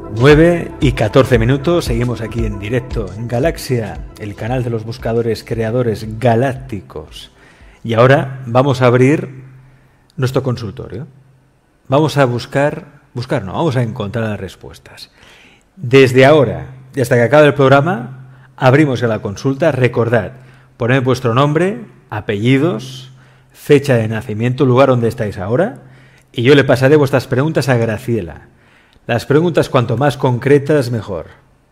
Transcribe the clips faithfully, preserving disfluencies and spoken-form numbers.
nueve y catorce minutos, seguimos aquí en directo en Galaxia, el canal de los buscadores creadores galácticos. Y ahora vamos a abrir nuestro consultorio. Vamos a buscar, buscar no, vamos a encontrar las respuestas. Desde ahora y hasta que acabe el programa, abrimos ya la consulta. Recordad, poned vuestro nombre, apellidos, fecha de nacimiento, lugar donde estáis ahora, y yo le pasaré vuestras preguntas a Graciela. Las preguntas cuanto más concretas, mejor.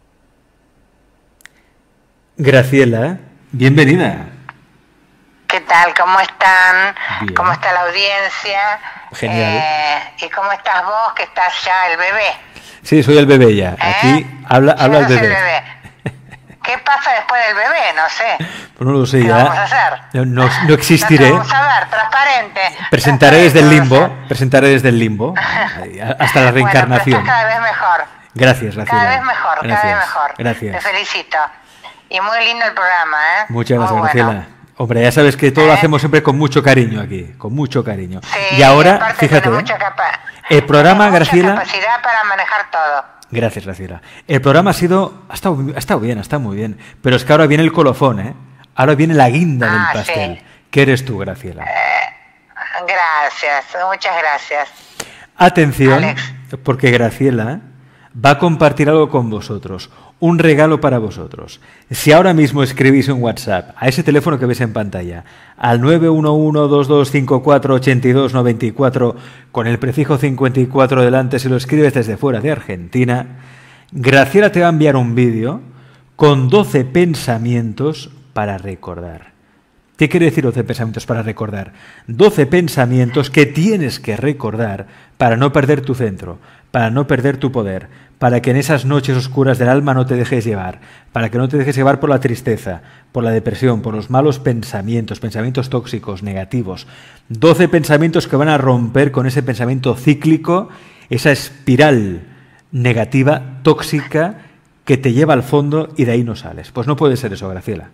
Graciela, bienvenida. ¿Qué tal? ¿Cómo están? Bien. ¿Cómo está la audiencia? Genial. Eh, ¿Y cómo estás vos, que estás ya el bebé? Sí, soy el bebé ya. Aquí ¿Eh? habla, habla el ¿Quién es bebé. el bebé? ¿Qué pasa después del bebé? No sé. Pues no lo sé ¿Qué ya. vamos a hacer? No, no, no existiré. No te vamos a ver, transparente. Presentaré desde el Transparente, limbo. vamos a Presentaré desde el limbo. Hasta la reencarnación. Bueno, pero estás cada vez mejor. Gracias, Graciela. Cada vez mejor, Gracias. cada vez mejor. Gracias. Te felicito. Y muy lindo el programa, ¿eh? Muchas gracias, Muy Graciela. bueno. Hombre, ya sabes que todo ¿Eh? lo hacemos siempre con mucho cariño aquí, con mucho cariño. Sí, y ahora, aparte fíjate, tiene ¿eh? mucha capa- el programa, tiene mucha Graciela... capacidad para manejar todo. Gracias, Graciela. El programa ha sido... Ha estado, ha estado bien, ha estado muy bien. Pero es que ahora viene el colofón, ¿eh? Ahora viene la guinda Ah, del pastel. sí. ¿Qué eres tú, Graciela? Eh, gracias, muchas gracias. Atención, Alex. porque Graciela va a compartir algo con vosotros. Un regalo para vosotros. Si ahora mismo escribís un WhatsApp a ese teléfono que ves en pantalla, al nueve uno uno, dos dos cinco cuatro, ocho dos nueve cuatro, con el prefijo cincuenta y cuatro delante, si lo escribes desde fuera de Argentina, Graciela te va a enviar un vídeo con doce pensamientos para recordar. ¿Qué quiere decir doce pensamientos para recordar? doce pensamientos que tienes que recordar para no perder tu centro, para no perder tu poder, para que en esas noches oscuras del alma no te dejes llevar, para que no te dejes llevar por la tristeza, por la depresión, por los malos pensamientos, pensamientos tóxicos, negativos. doce pensamientos que van a romper con ese pensamiento cíclico, esa espiral negativa, tóxica, que te lleva al fondo y de ahí no sales. Pues no puede ser eso, Graciela.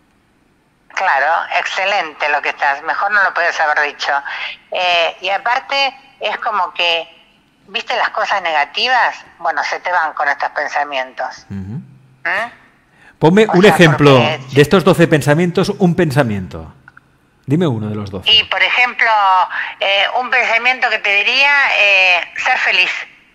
Claro, excelente lo que estás, mejor no lo puedes haber dicho. Eh, y aparte es como que, ¿viste las cosas negativas? Bueno, se te van con estos pensamientos. Uh-huh. ¿Mm? Ponme O un sea, ejemplo porque- de estos doce pensamientos, un pensamiento. Dime uno de los doce. Y, por ejemplo, eh, un pensamiento que te diría, eh, ser feliz.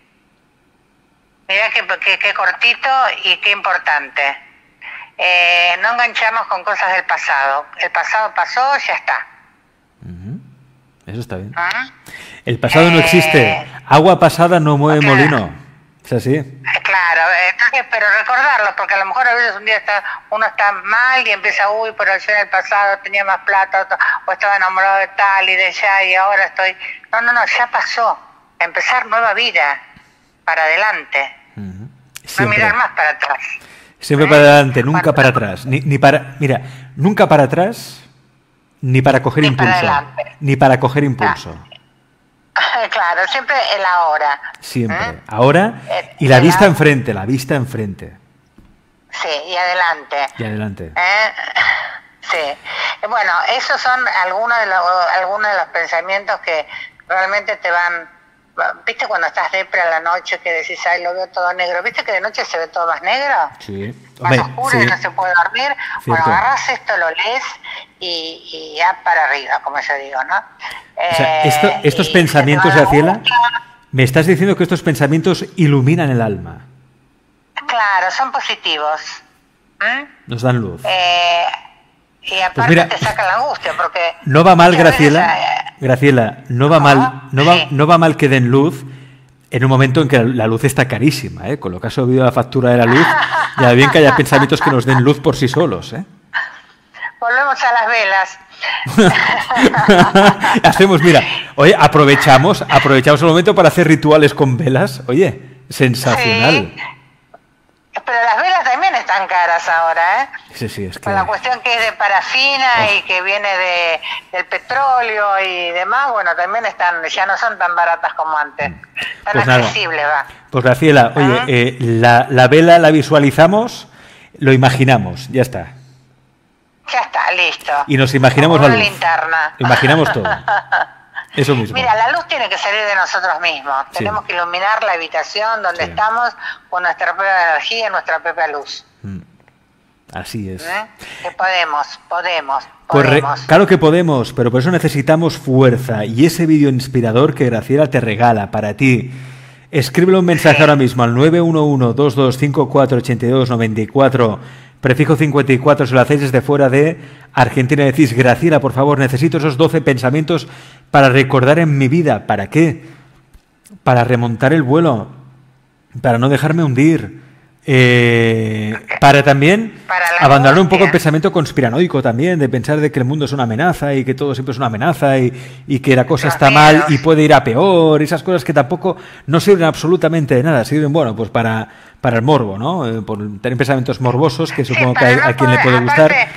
Mirá qué, qué, qué cortito y qué importante. Eh, no engancharnos con cosas del pasado. El pasado pasó, ya está. Uh-huh. Eso está bien. ¿Mm? El pasado no Eh, existe. Agua pasada no mueve claro. molino. ¿Es así? Eh, Claro, eh, entonces, pero recordarlo, porque a lo mejor a veces un día está, uno está mal y empieza, uy, pero yo en el pasado tenía más plata, o estaba enamorado de tal y de allá y ahora estoy... No, no, no, ya pasó. Empezar nueva vida, para adelante. Uh-huh. No Siempre. mirar más para atrás. Siempre ¿Eh? para adelante, nunca Cuando- para atrás. Ni, ni para, mira, nunca para atrás, ni para coger Ni para impulso. adelante. Ni para coger impulso. Claro, siempre el ahora. Siempre. ¿Eh? Ahora, Eh, y la el vista a- enfrente, la vista enfrente. Sí, y adelante. Y adelante. ¿Eh? Sí. Eh, Bueno, esos son algunos de, los, algunos de los pensamientos que realmente te van... ¿Viste cuando estás depre a la noche que decís, ay, lo veo todo negro? ¿Viste que de noche se ve todo más negro? Sí. Más Hombre, oscuro sí. y no se puede dormir. Bueno, Cierto. agarras esto, lo lees y, y ya para arriba, como yo digo, ¿no? O sea, esto- Eh, estos y pensamientos, se te va la Graciela, boca. me estás diciendo que estos pensamientos iluminan el alma, Claro, son positivos. ¿Mm? nos dan luz. Eh, y aparte mira, te sacan la angustia, porque... No va mal, muchas Graciela, veces, eh, Graciela, no va ¿cómo? mal, no va, Sí. no va mal que den luz en un momento en que la luz está carísima, ¿eh? Con lo que ha subido la factura de la luz, ya bien que haya pensamientos que nos den luz por sí solos, ¿eh? Volvemos a las velas. Hacemos, mira, oye, aprovechamos, aprovechamos el momento para hacer rituales con velas, oye, sensacional. Sí. Pero las velas también están caras ahora, ¿eh? Sí, sí, es que... Con la cuestión que es de parafina Oh. y que viene de, del petróleo y demás, bueno, también están, ya no son tan baratas como antes. Tan Pues nada. accesibles, va. Pues Graciela, oye, ¿Ah? eh, la, la vela la visualizamos, lo imaginamos, ya está. Ya está, listo. Y nos imaginamos Como la una luz. linterna. Imaginamos todo. Eso mismo. Mira, la luz tiene que salir de nosotros mismos. Sí. Tenemos que iluminar la habitación donde Sí. estamos con nuestra propia energía, nuestra propia luz. Mm. Así es. ¿Eh? Que podemos, podemos, Pues re- podemos. claro que podemos, pero por eso necesitamos fuerza. Y ese vídeo inspirador que Graciela te regala para ti. Escríbele un mensaje Sí. ahora mismo al nueve uno uno, dos dos cinco cuatro, ocho dos nueve cuatro, prefijo cincuenta y cuatro, si lo hacéis desde fuera de Argentina. Decís, Graciela, por favor, necesito esos doce pensamientos para recordar en mi vida. ¿Para qué? Para remontar el vuelo, para no dejarme hundir. Eh, para también Para la abandonar un angustia. poco el pensamiento conspiranoico también, de pensar de que el mundo es una amenaza y que todo siempre es una amenaza y, y que la cosa Los está mal miedos. y puede ir a peor, esas cosas que tampoco no sirven absolutamente de nada, sirven, bueno, pues para, para el morbo, ¿no? Eh, por tener pensamientos morbosos, que Sí, supongo que para hay- no a quien le poder- puede gustar. aparte,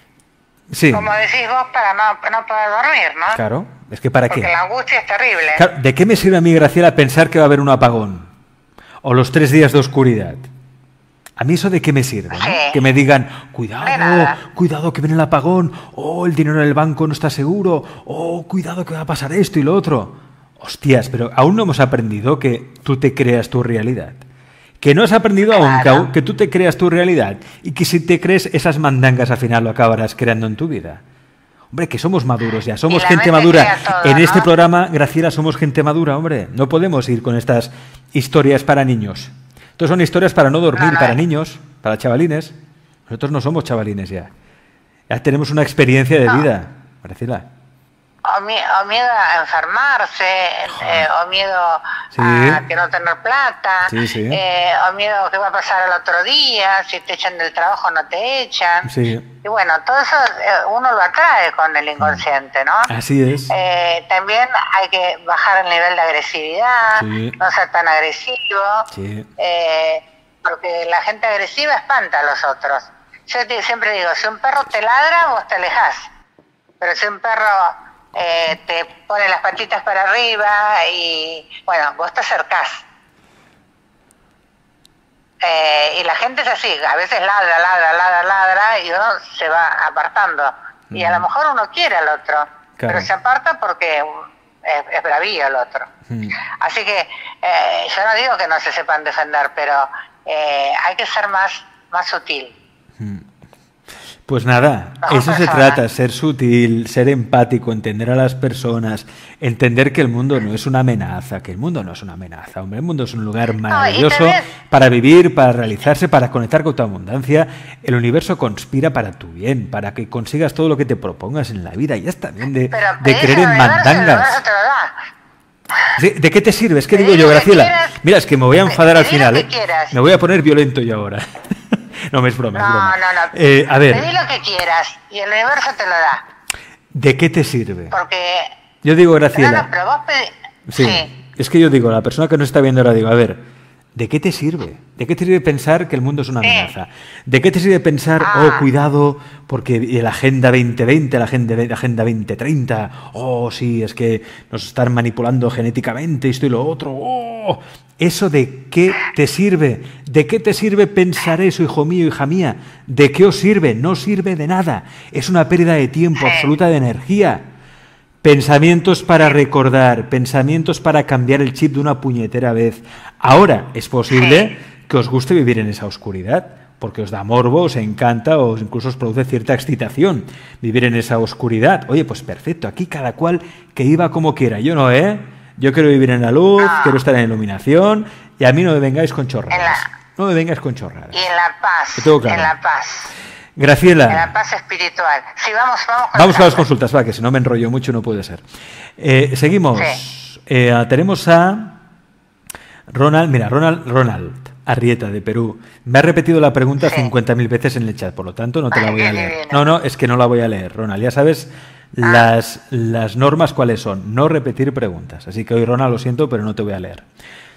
Sí, como decís vos, para no, no poder dormir, ¿no? claro, es que ¿para Porque qué? la angustia es terrible. Claro, ¿de qué me sirve a mí, Graciela, pensar que va a haber un apagón? O los tres días de oscuridad. ¿A mí eso de qué me sirve? ¿no? Sí. Que me digan, De cuidado, nada. cuidado que viene el apagón, o el dinero en el banco no está seguro, o cuidado que va a pasar esto y lo otro. Hostias, pero aún no hemos aprendido que tú te creas tu realidad. Que no has aprendido aún que, Claro. aún que tú te creas tu realidad y que si te crees esas mandangas al final lo acabarás creando en tu vida. Hombre, que somos maduros ya, somos la gente mente madura. crea todo, En este ¿no? programa, Graciela, somos gente madura, hombre. No podemos ir con estas historias para niños. Entonces son historias para no dormir, No, no, para eh. niños, para chavalines. Nosotros no somos chavalines ya. Ya tenemos una experiencia de No. vida, Graciela. O, mi- o miedo a enfermarse, eh, o miedo Sí. a que no tener plata, Sí, sí. eh, o miedo a qué va a pasar al otro día, si te echan del trabajo o no te echan. Sí, Y bueno, todo eso eh, uno lo atrae con el inconsciente, ¿no? así es. Eh, también hay que bajar el nivel de agresividad, Sí. no ser tan agresivo, Sí. eh, porque la gente agresiva espanta a los otros. Yo te- siempre digo, si un perro te ladra, vos te alejás, pero si un perro eh, te pone las patitas para arriba y, bueno, vos te acercás. Eh, y la gente es así, a veces ladra, ladra, ladra, ladra y uno se va apartando. Y a lo mejor uno quiere al otro, Claro. pero se aparta porque es, es bravío el otro. Mm. Así que eh, yo no digo que no se sepan defender, pero eh, hay que ser más, más sutil. Pues nada, Mejor eso se persona. trata, ser sutil, ser empático, entender a las personas, entender que el mundo no es una amenaza, que el mundo no es una amenaza, hombre, el mundo es un lugar maravilloso también- para vivir, para realizarse, para conectar con tu abundancia. El universo conspira para tu bien, para que consigas todo lo que te propongas en la vida. Ya está bien de, Pero de pedís creer al en universo, el universo mandangas. te lo da. Sí, ¿de qué te sirve? Es que Pedí digo yo, lo que Graciela, quieras. mira, es que me voy a enfadar al Pedí lo final, que ¿eh? quieras. Me voy a poner violento yo ahora. No, me es broma, es No, broma. no, no. Eh, a ver, Pedí lo que quieras y el universo te lo da. ¿de qué te sirve? Porque... Yo digo, No, Graciela. no, pero vos pedí... Sí, Sí. es que yo digo, la persona que nos está viendo ahora digo, a ver, ¿de qué te sirve? ¿De qué te sirve pensar que el mundo es una Sí. amenaza? ¿De qué te sirve pensar, Ah. oh, cuidado, porque la Agenda veinte veinte, la Agenda, la agenda veinte treinta, oh, sí, es que nos están manipulando genéticamente, esto y lo otro, oh, ¿eso de qué te sirve? ¿De qué te sirve pensar eso, hijo mío, hija mía? ¿De qué os sirve? No sirve de nada. Es una pérdida de tiempo, Sí. absoluta de energía. Pensamientos para recordar, pensamientos para cambiar el chip de una puñetera vez. Ahora es posible que os guste vivir en esa oscuridad, porque os da morbo, os encanta o incluso os produce cierta excitación vivir en esa oscuridad. Oye, pues perfecto, aquí cada cual que iba como quiera. Yo no, ¿eh? Yo quiero vivir en la luz, No. quiero estar en la iluminación y a mí no me vengáis con chorradas. En la- No me vengáis con chorradas. Y en la paz. Que tengo claro. En la paz. En la Graciela. paz espiritual. Sí, vamos, vamos con Vamos el a las audio. consultas, va, que si no me enrollo mucho no puede ser. Eh, seguimos. Sí. Eh, tenemos a Ronald, mira, Ronald, Ronald Arrieta, de Perú. Me ha repetido la pregunta Sí. cincuenta mil veces en el chat, por lo tanto no te la Ay, voy a qué leer. divino. No, no, es que no la voy a leer, Ronald. Ya sabes las, las normas cuáles son. No repetir preguntas. Así que hoy, Ronald, lo siento, pero no te voy a leer.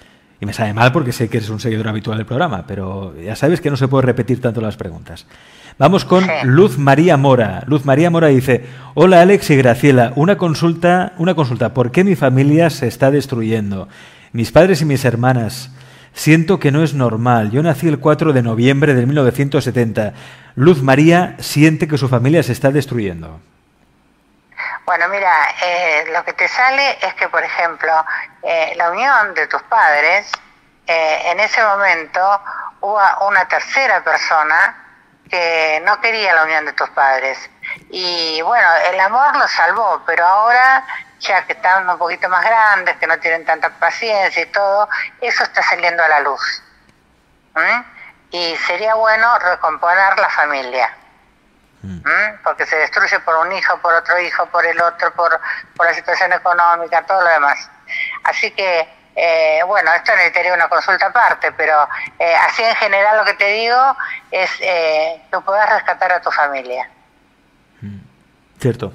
Y me sabe mal porque sé que eres un seguidor habitual del programa, pero ya sabes que no se puede repetir tanto las preguntas. Vamos con Sí. Luz María Mora. Luz María Mora dice: hola Alex y Graciela, una consulta, una consulta. ¿Por qué mi familia se está destruyendo? Mis padres y mis hermanas. Siento que no es normal. Yo nací el cuatro de noviembre de mil novecientos setenta. Luz María siente que su familia se está destruyendo. Bueno, mira, eh, lo que te sale es que, por ejemplo, eh, la unión de tus padres, eh, en ese momento hubo una tercera persona que no quería la unión de tus padres. Y bueno, el amor los salvó, pero ahora, ya que están un poquito más grandes, que no tienen tanta paciencia y todo, eso está saliendo a la luz. ¿Mm? Y sería bueno recomponer la familia. ¿Mm? Porque se destruye por un hijo, por otro hijo, por el otro, por, por la situación económica, todo lo demás. Así que, eh, bueno, esto necesitaría una consulta aparte, pero eh, así en general lo que te digo es eh, que puedas rescatar a tu familia. Cierto.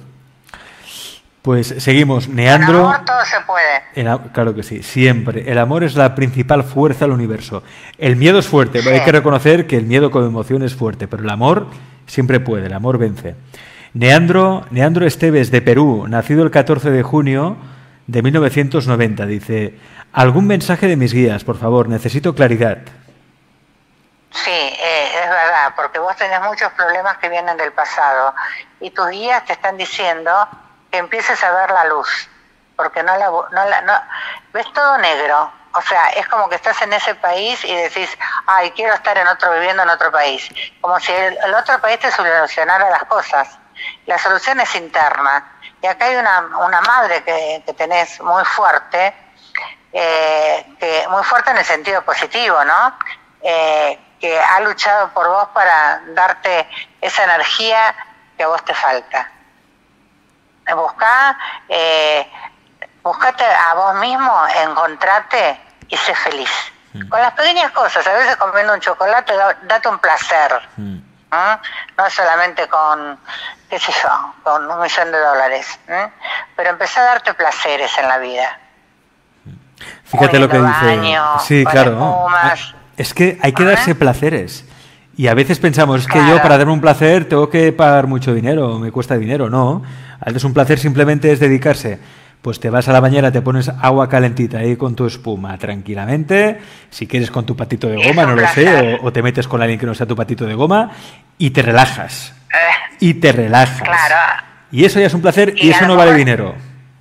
Pues seguimos. Neandro. Con amor todo se puede. El, claro que sí, siempre. El amor es la principal fuerza del universo. El miedo es fuerte, Sí. Hay que reconocer que el miedo como emoción es fuerte, pero el amor siempre puede, el amor vence. Neandro, Neandro Esteves, de Perú, nacido el catorce de junio de mil novecientos noventa, dice: ¿algún mensaje de mis guías, por favor? Necesito claridad. Sí, eh, es verdad, porque vos tenés muchos problemas que vienen del pasado y tus guías te están diciendo que empieces a ver la luz, porque no la, no la, no, ves todo negro, o sea, es como que estás en ese país y decís, ay, quiero estar en otro, viviendo en otro país, como si el, el otro país te solucionara las cosas. La solución es interna, y acá hay una, una madre que, que tenés muy fuerte, eh, que, muy fuerte en el sentido positivo, ¿no? Eh, que ha luchado por vos para darte esa energía que a vos te falta. Buscá, eh, buscate a vos mismo, encontrate y sé feliz. Mm. Con las pequeñas cosas, a veces comiendo un chocolate, da, date un placer. Mm. ¿Mm? No solamente con, qué sé yo, con un millón de dólares. ¿Mm? Pero empezá a darte placeres en la vida. Fíjate lo que baño, dice. Sí, claro. Espumas. Es que hay que darse placeres. Y a veces pensamos, es que claro. yo para darme un placer tengo que pagar mucho dinero, me cuesta dinero. No, a veces un placer simplemente es dedicarse. Pues te vas a la bañera, te pones agua calentita ahí con tu espuma tranquilamente, si quieres con tu patito de goma, no lo sé, o, o te metes con alguien que no sea tu patito de goma y te relajas. Eh, y te relajas. Claro. Y eso ya es un placer y, y eso no mejor, vale dinero.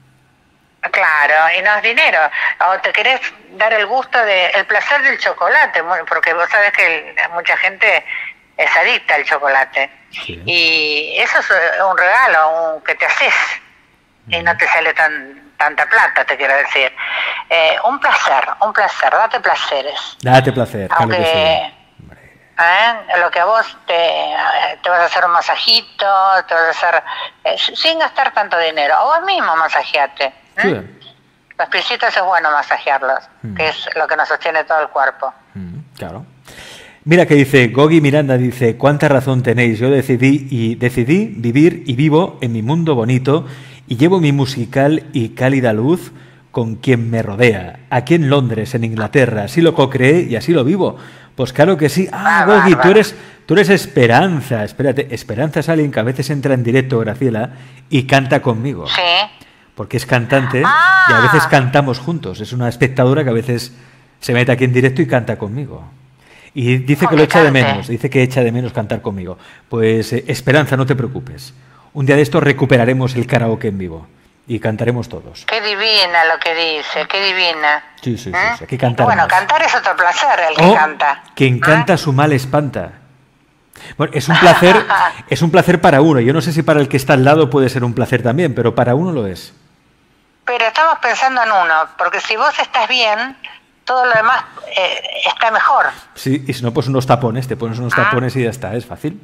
Claro, y no es dinero. O te querés dar el gusto de el placer del chocolate, porque vos sabés que mucha gente es adicta al chocolate. Sí. Y eso es un regalo un, que te haces y no te sale tan tanta plata, te quiero decir. Eh, un placer, un placer, date placeres. Date placer, aunque, claro que sí. ¿eh? Lo que a vos te, te vas a hacer un masajito, te vas a hacer eh, sin gastar tanto dinero. O vos mismo masajeate. ¿eh? Sí. Los piecitos es bueno masajearlos, mm. que es lo que nos sostiene todo el cuerpo. Mm, claro. Mira que dice, Gogi Miranda dice, cuánta razón tenéis, yo decidí y decidí vivir y vivo en mi mundo bonito y llevo mi musical y cálida luz con quien me rodea. Aquí en Londres, en Inglaterra, así lo co-creé y así lo vivo. Pues claro que sí. Ah, ah Gogi, tú eres, tú eres Esperanza. Espérate, Esperanza es alguien que a veces entra en directo, Graciela, y canta conmigo. Sí. Porque es cantante ah. y a veces cantamos juntos. Es una espectadora que a veces se mete aquí en directo y canta conmigo. Y dice que lo echa de menos, dice que echa de menos cantar conmigo. Pues eh, Esperanza, no te preocupes. Un día de esto recuperaremos el karaoke en vivo y cantaremos todos. Qué divina lo que dice, qué divina. Sí, sí, sí, ¿Eh? sí. Aquí cantar. Bueno, cantar es otro placer, el que oh, canta. Quien canta ¿Eh? su mal espanta. Bueno, es un placer, es un placer para uno. Yo no sé si para el que está al lado puede ser un placer también, pero para uno lo es. Pero estamos pensando en uno, porque si vos estás bien, todo lo demás eh, está mejor. Sí, y si no, pues unos tapones, te pones unos tapones y ya está, es fácil.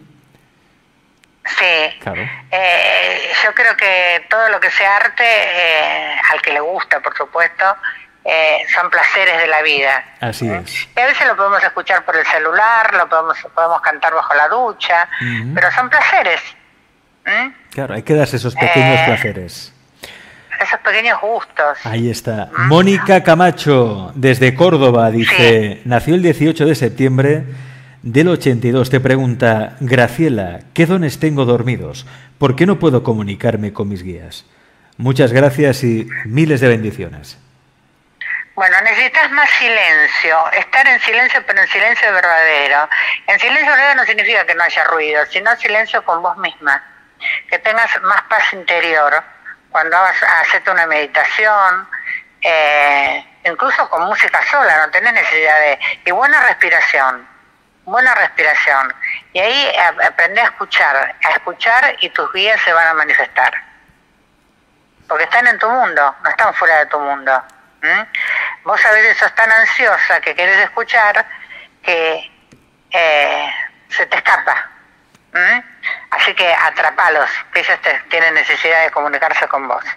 Sí, claro. eh, yo creo que todo lo que sea arte, eh, al que le gusta, por supuesto, eh, son placeres de la vida. Así ¿eh? es. Y a veces lo podemos escuchar por el celular, lo podemos, podemos cantar bajo la ducha, uh-huh. pero son placeres. ¿Mm? Claro, hay que darse esos pequeños eh, placeres. Esos pequeños gustos. Ahí está. ¿Mm? Mónica Camacho, desde Córdoba, dice, sí. nació el dieciocho de septiembre del ochenta y dos. Te pregunta, Graciela, ¿qué dones tengo dormidos? ¿Por qué no puedo comunicarme con mis guías? Muchas gracias y miles de bendiciones. Bueno, necesitas más silencio, estar en silencio, pero en silencio verdadero. En silencio verdadero no significa que no haya ruido, sino silencio con vos misma, que tengas más paz interior, cuando hagas, hacete una meditación, eh, incluso con música sola, no tenés necesidad de... Y buena respiración, buena respiración. Y ahí aprendés a escuchar, a escuchar y tus guías se van a manifestar. Porque están en tu mundo, no están fuera de tu mundo. ¿Mm? Vos a veces sos tan ansiosa que querés escuchar que eh, se te escapa. ¿Mm? Así que atrapalos, que ellos te, tienen necesidad de comunicarse con vos.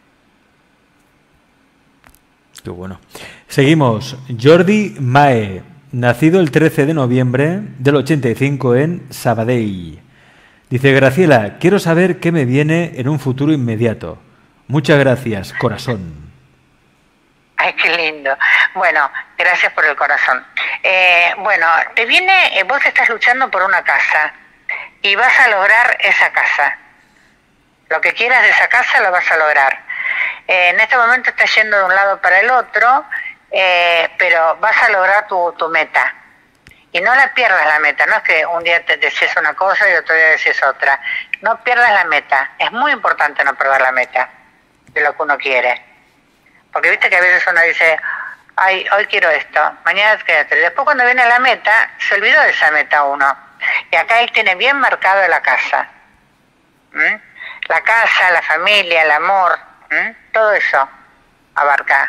Qué bueno. Seguimos. Jordi Mae, nacido el trece de noviembre del ochenta y cinco en Sabadell. Dice: Graciela, quiero saber qué me viene en un futuro inmediato. Muchas gracias, corazón. Ay, qué lindo. Bueno, gracias por el corazón. Eh, bueno, te viene, eh, vos estás luchando por una casa y vas a lograr esa casa. Lo que quieras de esa casa lo vas a lograr. Eh, en este momento estás yendo de un lado para el otro, eh, pero vas a lograr tu, tu meta. Y no la pierdas la meta, no es que un día te decís una cosa y otro día decís otra. No pierdas la meta. Es muy importante no perder la meta de lo que uno quiere. Porque viste que a veces uno dice, ay, hoy quiero esto, mañana quédate. Después cuando viene la meta, se olvidó de esa meta uno. Y acá él tiene bien marcado la casa. ¿Mm? La casa, la familia, el amor, ¿Mm? todo eso abarca.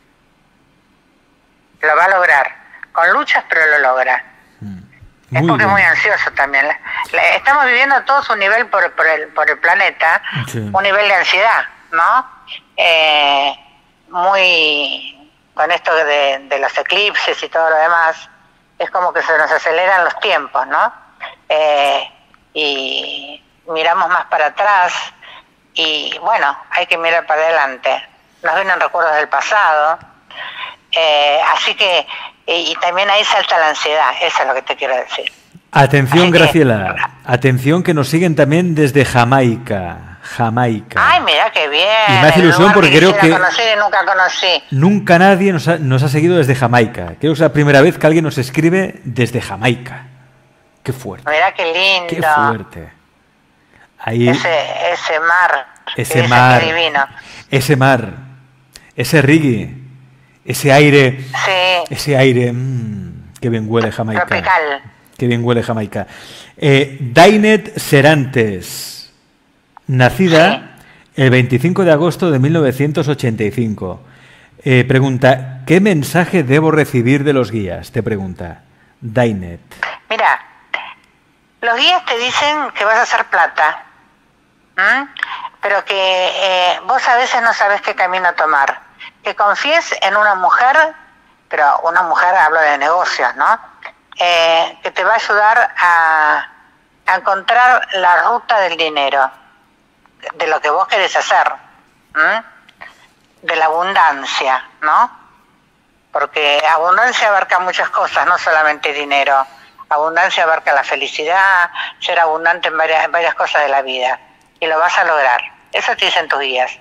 Lo va a lograr. Con luchas, pero lo logra. Muy es porque bien. es muy ansioso también. La- la- estamos viviendo todos un nivel por, por, el, por el planeta, Sí. un nivel de ansiedad, ¿no? Eh, muy... con esto de, de los eclipses y todo lo demás, es como que se nos aceleran los tiempos, ¿no? Eh, y miramos más para atrás y, bueno, hay que mirar para adelante. Nos vienen recuerdos del pasado. Eh, así que, y, y también ahí salta la ansiedad, eso es lo que te quiero decir. Atención, Así que- Graciela. Atención, que nos siguen también desde Jamaica. Jamaica. Ay, mira qué bien. Y me hace el ilusión lugar porque creo quisiera que- conocer y nunca conocí. Nunca nadie nos ha, nos ha seguido desde Jamaica. Creo que es la primera vez que alguien nos escribe desde Jamaica. Qué fuerte. Mira qué lindo. Qué fuerte. Ahí, Ese, ese mar. ese Debe ser mar, que divino. ese mar, ese reggae, ese aire, Sí, ese aire, mmm, qué bien huele Jamaica. tropical. Qué bien huele Jamaica. Eh, Dainet Serantes, nacida Sí. el veinticinco de agosto de mil novecientos ochenta y cinco. Eh, pregunta, ¿qué mensaje debo recibir de los guías? Te pregunta Dainet. Mira, los guías te dicen que vas a hacer plata, ¿m? pero que eh, vos a veces no sabes qué camino tomar. Que confíes en una mujer, pero una mujer, hablo de negocios, ¿no? Eh, que te va a ayudar a, a encontrar la ruta del dinero, de lo que vos querés hacer, ¿m? de la abundancia, ¿no? Porque abundancia abarca muchas cosas, no solamente dinero. Abundancia abarca la felicidad, ser abundante en varias, en varias cosas de la vida. Y lo vas a lograr. Eso te dicen tus guías.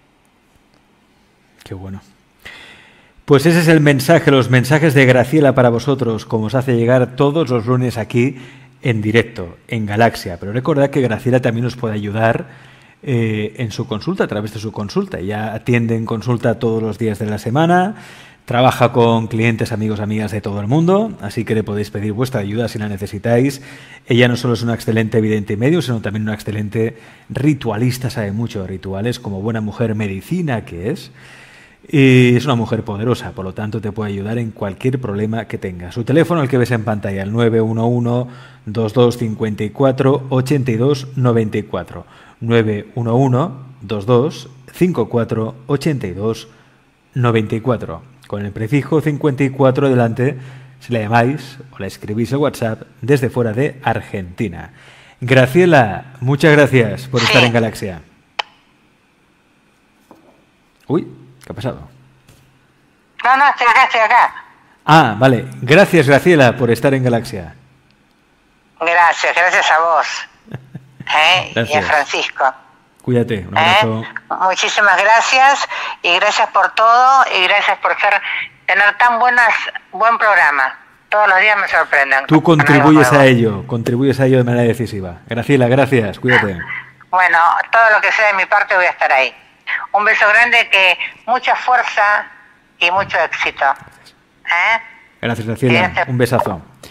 Qué bueno. Pues ese es el mensaje, los mensajes de Graciela para vosotros, como os hace llegar todos los lunes aquí en directo, en Galaxia. Pero recordad que Graciela también os puede ayudar eh, en su consulta, a través de su consulta. Ella atiende en consulta todos los días de la semana, trabaja con clientes, amigos, amigas de todo el mundo, así que le podéis pedir vuestra ayuda si la necesitáis. Ella no solo es una excelente vidente y medio, sino también una excelente ritualista, sabe mucho de rituales, como buena mujer medicina que es. Y es una mujer poderosa, por lo tanto te puede ayudar en cualquier problema que tengas. Su teléfono, el que ves en pantalla, el nueve uno uno, dos dos cinco cuatro, ocho dos nueve cuatro. nueve uno uno, dos dos cinco cuatro, ocho dos nueve cuatro. Con el prefijo cincuenta y cuatro delante, si la llamáis o la escribís en WhatsApp desde fuera de Argentina. Graciela, muchas gracias por estar en Galaxia. Uy, ¿qué ha pasado? No, no, estoy acá, estoy acá. Ah, vale. Gracias, Graciela, por estar en Galaxia. Gracias, gracias a vos. ¿eh? Y a Gracias. Francisco. Cuídate, un ¿eh? abrazo. Muchísimas gracias y gracias por todo y gracias por ser, tener tan buenas buen programa. Todos los días me sorprenden. Tú con algo contribuyes nuevo. a ello, contribuyes a ello de manera decisiva. Graciela, gracias, cuídate. Bueno, todo lo que sea de mi parte voy a estar ahí. Un beso grande, que mucha fuerza y mucho éxito. ¿Eh? Gracias, Graciela. Un besazo.